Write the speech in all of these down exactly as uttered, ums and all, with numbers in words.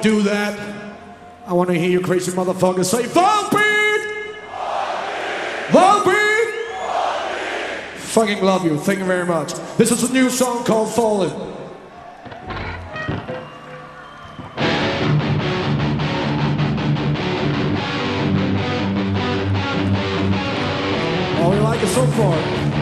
do that, I want to hear you crazy motherfuckers say, Volbeat! Volbeat! Fucking love you. Thank you very much. This is a new song called Fallen. Oh, we like it so far.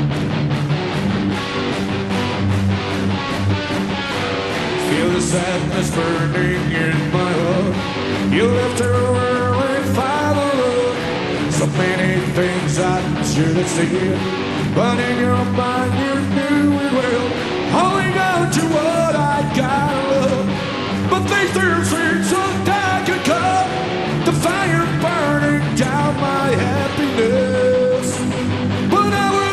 Feel the sadness burning in my heart. You left her early, father. So many things I should have said, but in your mind you knew it well. Holding on to what I got love, but things do seem so dark and cold. The fire burning down my happiness. But I will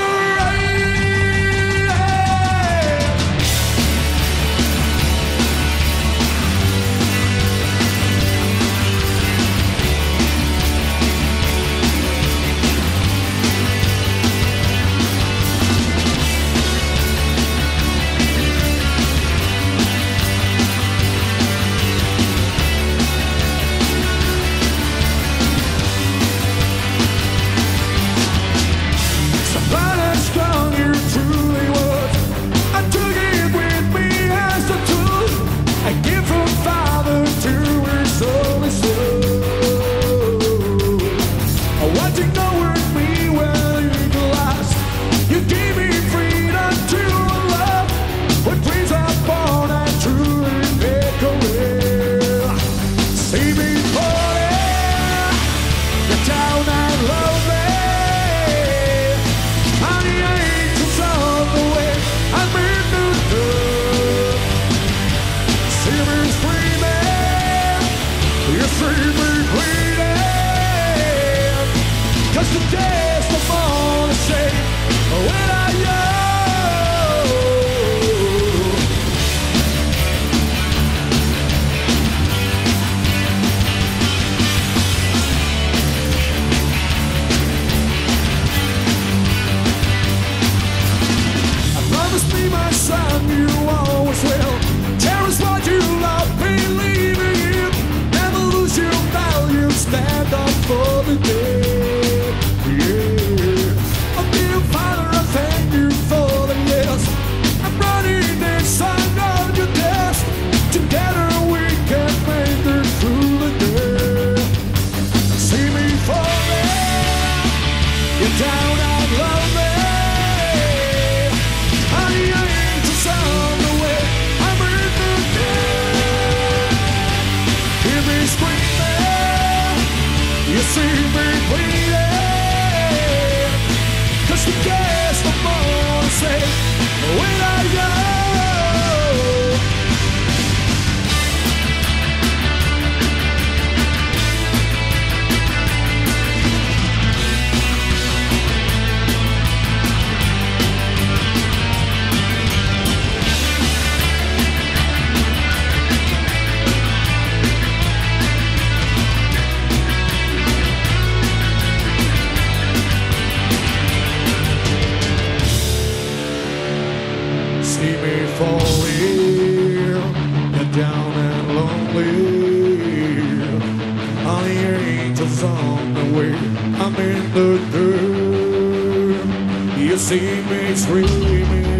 I'm in the dirt. You see me screaming